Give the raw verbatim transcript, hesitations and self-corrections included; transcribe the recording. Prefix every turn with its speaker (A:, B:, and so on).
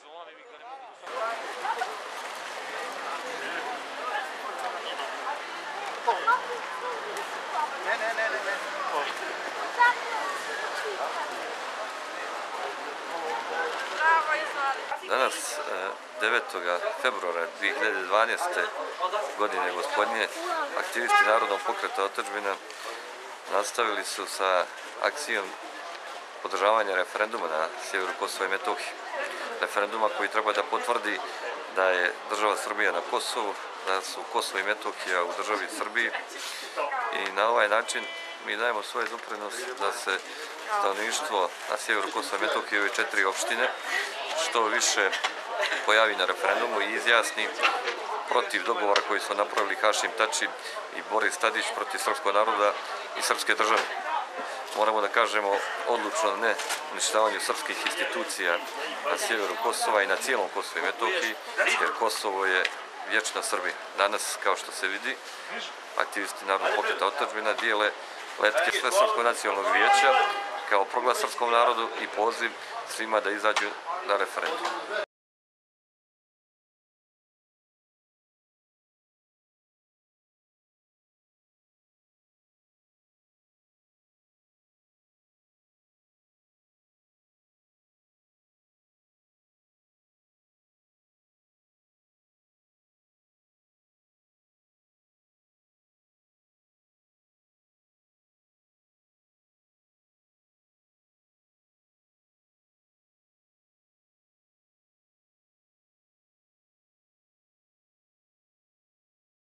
A: zvone, vi ga ne mogu
B: Ne, ne, ne, ne, ne.
C: Danas, devetog februara dve hiljade dvanaeste. godine, gospodine, aktivisti Narodnog pokreta otadžbina nastavili su sa akcijom podržavanja referenduma na sjeveru Kosova i Metohije. Referenduma koji treba da potvrdi da je država Srbija na Kosovu, da su Kosovo i Metohija u državi Srbiji i na ovaj način mi dajemo svoj doprinos da se stanovništvo na sjeveru Kosova i Metohije, ove četiri opštine, što više pojavi na referendumu i izjasni protiv dogovora koji su napravili Hašim Tači i Boris Tadić protiv srpskog naroda i srpske države. Moramo da kažemo odlučno ne uništavanju srpskih institucija na sjeveru Kosova i na cijelom Kosovu i Metohiji, jer Kosovo je vječna Srbija. Danas, kao što se vidi, aktivisti Narodnog pokreta otadžbina dijele letke Svesrpskog nacionalnog vijeća kao proglas srpskom narodu i poziv svima da izađu na referendum.